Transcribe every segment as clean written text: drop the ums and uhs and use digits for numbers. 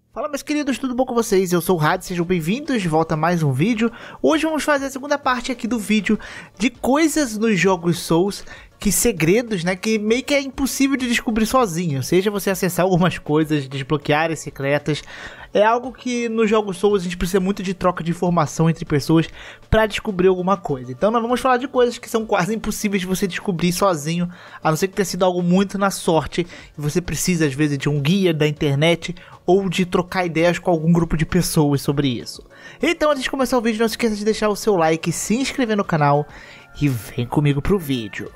Fala meus queridos, tudo bom com vocês? Eu sou o Had, sejam bem-vindos de volta a mais um vídeo. Hoje vamos fazer a segunda parte aqui do vídeo de coisas nos jogos Souls, que segredos, né, que meio que é impossível de descobrir sozinho. Seja você acessar algumas coisas, desbloquear áreas secretas, é algo que nos jogos Souls a gente precisa muito de troca de informação entre pessoas para descobrir alguma coisa. Então nós vamos falar de coisas que são quase impossíveis de você descobrir sozinho, a não ser que tenha sido algo muito na sorte e você precisa às vezes de um guia da internet ou de trocar ideias com algum grupo de pessoas sobre isso. Então antes de começar o vídeo, não se esqueça de deixar o seu like, se inscrever no canal e vem comigo pro vídeo.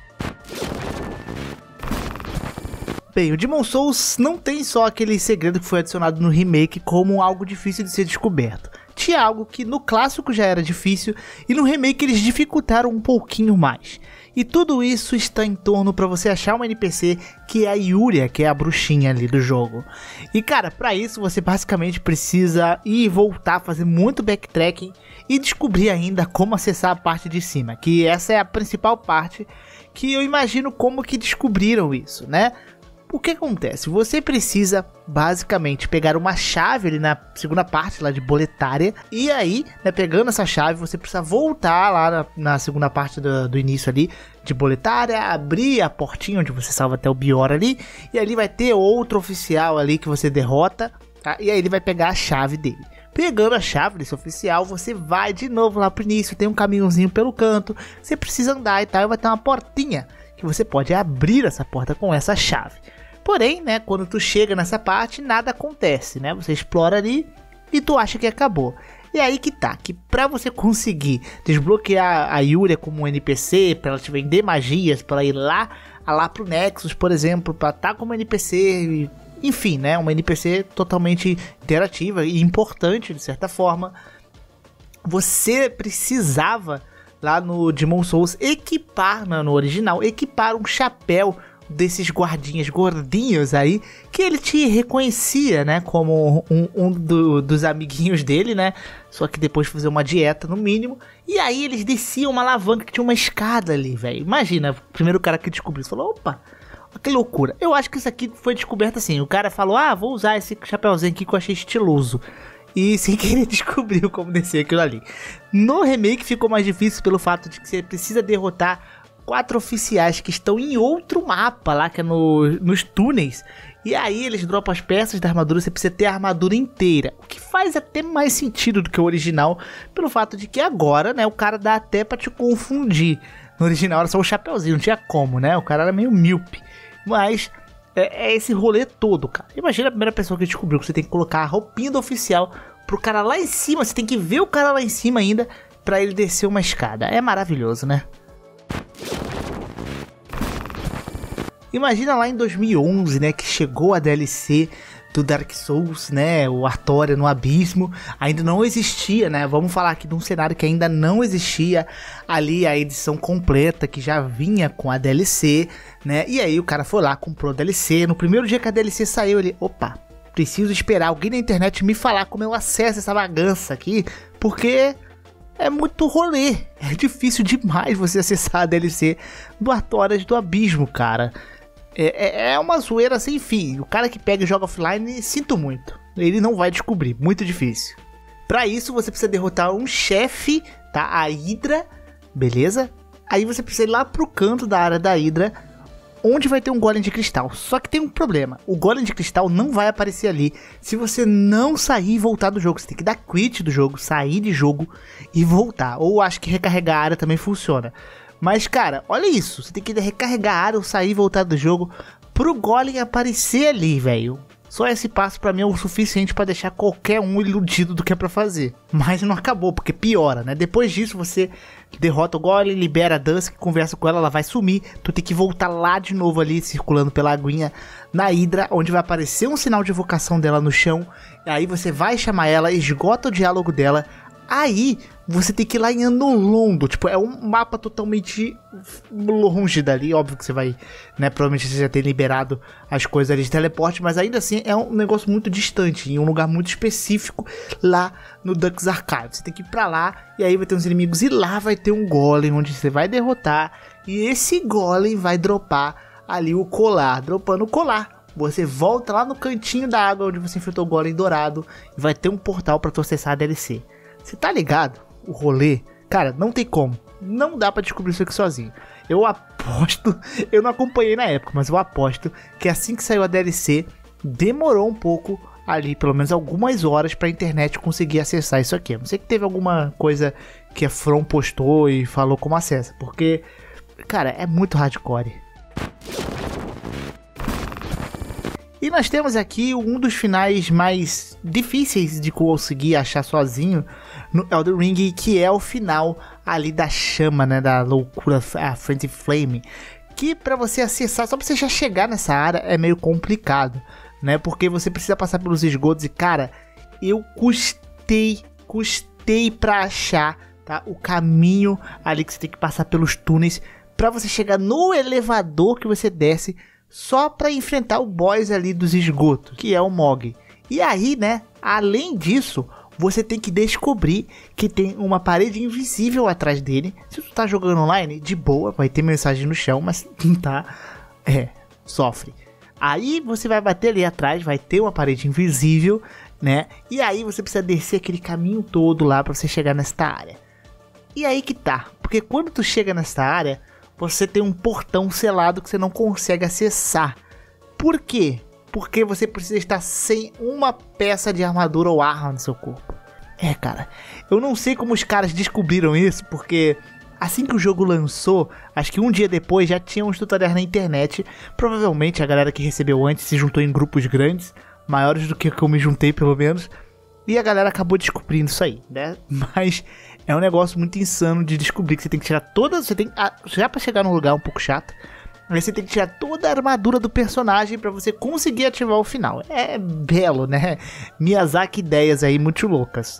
Bem, o Demon's Souls não tem só aquele segredo que foi adicionado no remake como algo difícil de ser descoberto. Tinha algo que no clássico já era difícil e no remake eles dificultaram um pouquinho mais. E tudo isso está em torno para você achar uma NPC que é a Yuria, que é a bruxinha ali do jogo. E cara, para isso você basicamente precisa ir e voltar, fazer muito backtracking e descobrir ainda como acessar a parte de cima, que essa é a principal parte que eu imagino como que descobriram isso, né? O que acontece? Você precisa basicamente pegar uma chave ali na segunda parte lá de Boletária. E aí, né, pegando essa chave, você precisa voltar lá na segunda parte do início ali de Boletária, abrir a portinha onde você salva até o Bior ali. E ali vai ter outro oficial ali que você derrota, tá? E aí ele vai pegar a chave dele. Pegando a chave desse oficial, você vai de novo lá pro início, tem um caminhozinho pelo canto, você precisa andar e tal, e vai ter uma portinha que você pode abrir essa porta com essa chave. Porém, né, quando tu chega nessa parte, nada acontece, né? Você explora ali e tu acha que acabou. E aí que tá, que pra você conseguir desbloquear a Yuria como um NPC, pra ela te vender magias, pra ela ir lá pro Nexus, por exemplo, pra estar como NPC, enfim, né, uma NPC totalmente interativa e importante de certa forma, você precisava lá no Demon's Souls equipar, no original, equipar um chapéu desses guardinhas gordinhos aí, que ele te reconhecia, né, como dos amiguinhos dele, né, só que depois de fazer uma dieta no mínimo, e aí eles desciam uma alavanca que tinha uma escada ali, velho. Imagina, o primeiro cara que descobriu isso falou, opa, que loucura. Eu acho que isso aqui foi descoberto assim, o cara falou, vou usar esse chapéuzinho aqui que eu achei estiloso. E sem querer descobriu como descer aquilo ali. No remake ficou mais difícil pelo fato de que você precisa derrotar 4 oficiais que estão em outro mapa lá, que é nos túneis. E aí eles dropam as peças da armadura, você precisa ter a armadura inteira. O que faz até mais sentido do que o original, pelo fato de que agora, né, o cara dá até pra te confundir. No original era só o chapeuzinho, não tinha como, né? O cara era meio míope. Mas é esse rolê todo, cara. Imagina a primeira pessoa que descobriu que você tem que colocar a roupinha do oficial pro cara lá em cima. Você tem que ver o cara lá em cima ainda pra ele descer uma escada. É maravilhoso, né? Imagina lá em 2011, né, que chegou a DLC do Dark Souls, né, o Artória no Abismo, ainda não existia, né, vamos falar aqui de um cenário que ainda não existia, ali a edição completa que já vinha com a DLC, né, e aí o cara foi lá, comprou a DLC, no primeiro dia que a DLC saiu ele, opa, preciso esperar alguém na internet me falar como eu acesso essa bagança aqui, porque é muito rolê, é difícil demais você acessar a DLC do Artórias do Abismo, cara. É uma zoeira sem fim. O cara que pega e joga offline, sinto muito, ele não vai descobrir, muito difícil. Pra isso você precisa derrotar um chefe, tá? A Hydra, beleza? Aí você precisa ir lá pro canto da área da Hydra, onde vai ter um golem de cristal. Só que tem um problema, o golem de cristal não vai aparecer ali se você não sair e voltar do jogo. Você tem que dar quit do jogo, sair de jogo e voltar. Ou acho que recarregar a área também funciona. Mas cara, olha isso, você tem que recarregar a área ou sair e voltar do jogo pro golem aparecer ali, velho. Só esse passo pra mim é o suficiente pra deixar qualquer um iludido do que é pra fazer. Mas não acabou, porque piora, né? Depois disso você derrota o golem, libera a Dusk, conversa com ela, ela vai sumir. Tu tem que voltar lá de novo ali, circulando pela aguinha na Hydra, onde vai aparecer um sinal de evocação dela no chão. E aí você vai chamar ela, esgota o diálogo dela. Aí você tem que ir lá em Anolondo, tipo, é um mapa totalmente longe dali, óbvio que você vai, né, provavelmente você já tem liberado as coisas ali de teleporte, mas ainda assim é um negócio muito distante, em um lugar muito específico lá no Dux Archive. Você tem que ir pra lá, e aí vai ter uns inimigos, e lá vai ter um golem, onde você vai derrotar, e esse golem vai dropar ali o colar, dropando o colar. você volta lá no cantinho da água onde você enfrentou o Golem Dourado e vai ter um portal pra tu acessar a DLC. Você tá ligado? O rolê, cara, não tem como. Não dá pra descobrir isso aqui sozinho. Eu aposto, eu não acompanhei na época, mas eu aposto que assim que saiu a DLC, demorou um pouco ali, pelo menos algumas horas, pra internet conseguir acessar isso aqui. A não sei que teve alguma coisa que a From postou e falou como acessa, porque, cara, é muito hardcore. E nós temos aqui um dos finais mais difíceis de conseguir achar sozinho no Elden Ring, que é o final ali da chama, né, da loucura, a Frenzy Flame, que pra você acessar, só pra você já chegar nessa área é meio complicado, né, porque você precisa passar pelos esgotos e, cara, eu custei pra achar, tá, o caminho ali que você tem que passar pelos túneis pra você chegar no elevador que você desce, só para enfrentar o boss ali dos esgotos, que é o Mog. E aí, né, além disso, você tem que descobrir que tem uma parede invisível atrás dele. Se tu tá jogando online, de boa, vai ter mensagem no chão, mas não tá, sofre. Aí você vai bater ali atrás, vai ter uma parede invisível, né, e aí você precisa descer aquele caminho todo lá para você chegar nesta área. E aí que tá, porque quando tu chega nesta área, você tem um portão selado que você não consegue acessar. Por quê? Porque você precisa estar sem uma peça de armadura ou arma no seu corpo. Cara, eu não sei como os caras descobriram isso, porque assim que o jogo lançou, acho que um dia depois já tinha uns tutoriais na internet. Provavelmente a galera que recebeu antes se juntou em grupos grandes, maiores do que eu me juntei pelo menos, e a galera acabou descobrindo isso aí, né? Mas é um negócio muito insano de descobrir que você tem que tirar todas... já pra chegar num lugar um pouco chato, aí você tem que tirar toda a armadura do personagem pra você conseguir ativar o final. É belo, né? Miyazaki ideias aí muito loucas.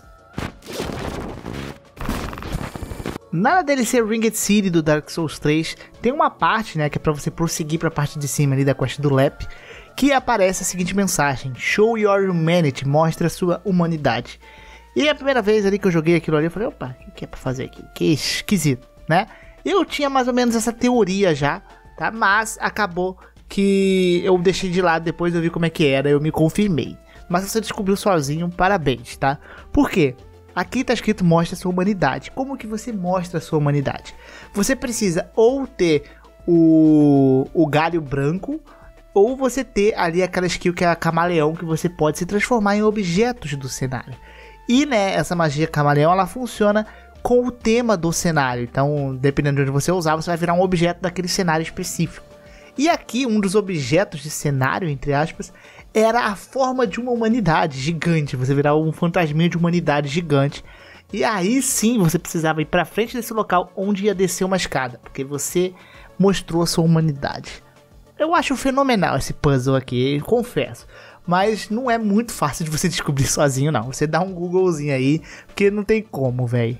Na DLC Ringed City do Dark Souls 3, tem uma parte, né, que é pra você prosseguir pra parte de cima ali da quest do Lep, que aparece a seguinte mensagem: Show your humanity, mostra a sua humanidade. E a primeira vez ali que eu joguei aquilo ali, eu falei, opa, o que é pra fazer aqui? Que esquisito, né? Eu tinha mais ou menos essa teoria já, tá? Mas acabou que eu deixei de lado, depois eu vi como é que era, eu me confirmei. Mas se você descobriu sozinho, parabéns, tá? Por quê? Aqui tá escrito mostra a sua humanidade. Como que você mostra a sua humanidade? Você precisa ou ter o galho branco, ou você ter ali aquela skill que é a camaleão, que você pode se transformar em objetos do cenário. E, né, essa magia camaleão, ela funciona com o tema do cenário. Então, dependendo de onde você usar, você vai virar um objeto daquele cenário específico. E aqui, um dos objetos de cenário, entre aspas, era a forma de uma humanidade gigante. Você virar um fantasminha de humanidade gigante. E aí sim, você precisava ir pra frente desse local onde ia descer uma escada, porque você mostrou a sua humanidade. Eu acho fenomenal esse puzzle aqui, confesso. Mas não é muito fácil de você descobrir sozinho, não. Você dá um Googlezinho aí, porque não tem como, velho.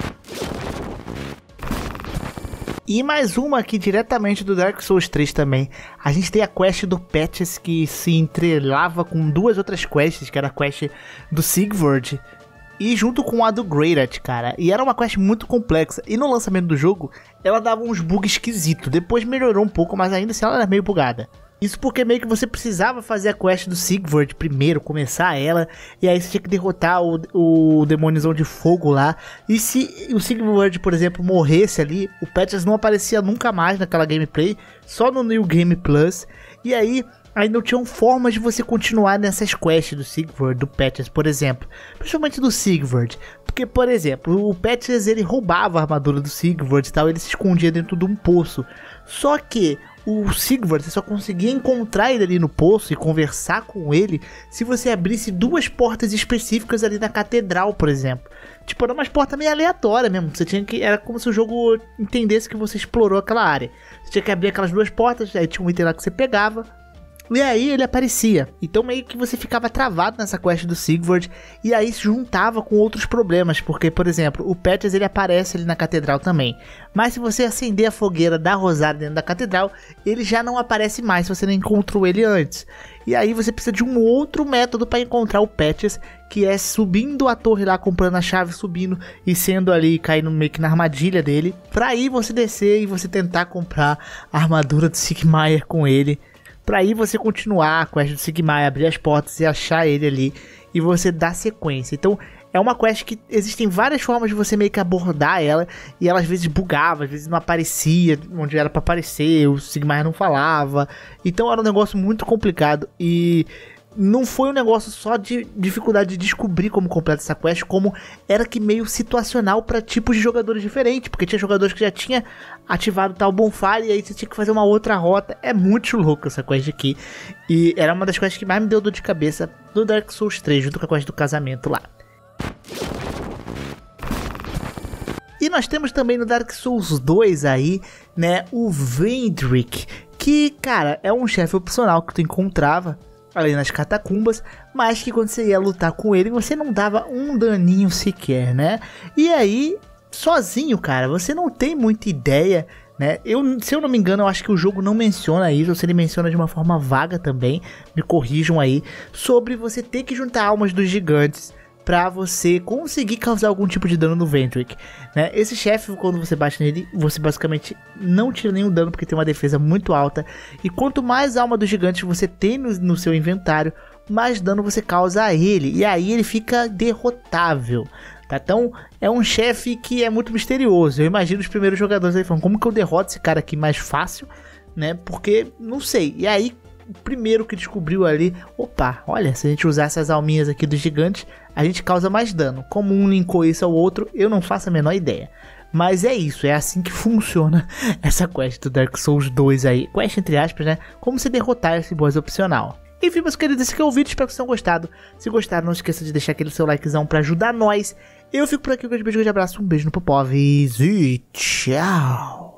E mais uma aqui diretamente do Dark Souls 3 também. A gente tem a quest do Patches, que se entrelava com duas outras quests, que era a quest do Sigvard e junto com a do Greatat, cara. E era uma quest muito complexa. E no lançamento do jogo, ela dava uns bugs esquisitos. Depois melhorou um pouco, mas ainda assim ela era meio bugada. Isso porque meio que você precisava fazer a quest do Sigvard primeiro, começar ela, e aí você tinha que derrotar o demonizão de fogo lá. E se o Sigvard, por exemplo, morresse ali, o Patches não aparecia nunca mais naquela gameplay, só no New Game Plus. E aí ainda não tinham formas de você continuar nessas quests do Sigvard, do Patches, por exemplo. Principalmente do Sigvard. Porque, por exemplo, o Patches, ele roubava a armadura do Sigvard e tal, ele se escondia dentro de um poço. Só que o Sigvard, você só conseguia encontrar ele ali no poço e conversar com ele se você abrisse duas portas específicas ali na catedral, por exemplo. Tipo, era umas portas meio aleatórias mesmo. Você tinha que, era como se o jogo entendesse que você explorou aquela área. Você tinha que abrir aquelas duas portas, aí tinha um item lá que você pegava, e aí ele aparecia. Então meio que você ficava travado nessa quest do Sigvard, e aí se juntava com outros problemas, porque, por exemplo, o Patches, ele aparece ali na catedral também. Mas se você acender a fogueira da Rosária dentro da catedral, ele já não aparece mais se você não encontrou ele antes. E aí você precisa de um outro método para encontrar o Patches, que é subindo a torre lá, comprando a chave, subindo e sendo ali, caindo meio que na armadilha dele, pra aí você descer e você tentar comprar a armadura do Sigmar com ele. pra aí você continuar a quest do Sigmar, abrir as portas e achar ele ali, e você dar sequência. Então é uma quest que existem várias formas de você meio que abordar ela, e ela às vezes bugava, às vezes não aparecia onde era pra aparecer, o Sigmar não falava, então era um negócio muito complicado, e não foi um negócio só de dificuldade de descobrir como completar essa quest, como era que meio situacional para tipos de jogadores diferentes, porque tinha jogadores que já tinha ativado tal bonfire e aí você tinha que fazer uma outra rota. É muito louco essa quest aqui, e era uma das quests que mais me deu dor de cabeça no Dark Souls 3, junto com a quest do casamento lá. E nós temos também no Dark Souls 2 aí, né, o Vendrick, que, cara, é um chefe opcional que tu encontrava ali nas catacumbas, mas que quando você ia lutar com ele, você não dava um daninho sequer, né? E aí, sozinho, cara, você não tem muita ideia, né? Se eu não me engano, eu acho que o jogo não menciona isso, ou se ele menciona de uma forma vaga também, me corrijam aí, sobre você ter que juntar almas dos gigantes pra você conseguir causar algum tipo de dano no Vendrick, né? Esse chefe, quando você bate nele, você basicamente não tira nenhum dano, porque tem uma defesa muito alta, e quanto mais alma do gigante você tem no seu inventário, mais dano você causa a ele, e aí ele fica derrotável, tá? Então é um chefe que é muito misterioso. Eu imagino os primeiros jogadores aí falando, como que eu derroto esse cara aqui mais fácil, né? Porque, não sei, e aí o primeiro que descobriu ali, opa, olha, se a gente usar essas alminhas aqui dos gigantes, a gente causa mais dano. Como um linkou isso ao outro, eu não faço a menor ideia. Mas é isso, é assim que funciona essa quest do Dark Souls 2 aí. Quest entre aspas, né? Como se derrotar esse boss opcional. Enfim, meus queridos, esse aqui é o vídeo, espero que vocês tenham gostado. Se gostaram, não esqueça de deixar aquele seu likezão pra ajudar nós. Eu fico por aqui, um grande beijo, um grande abraço, um beijo no Popovs e tchau!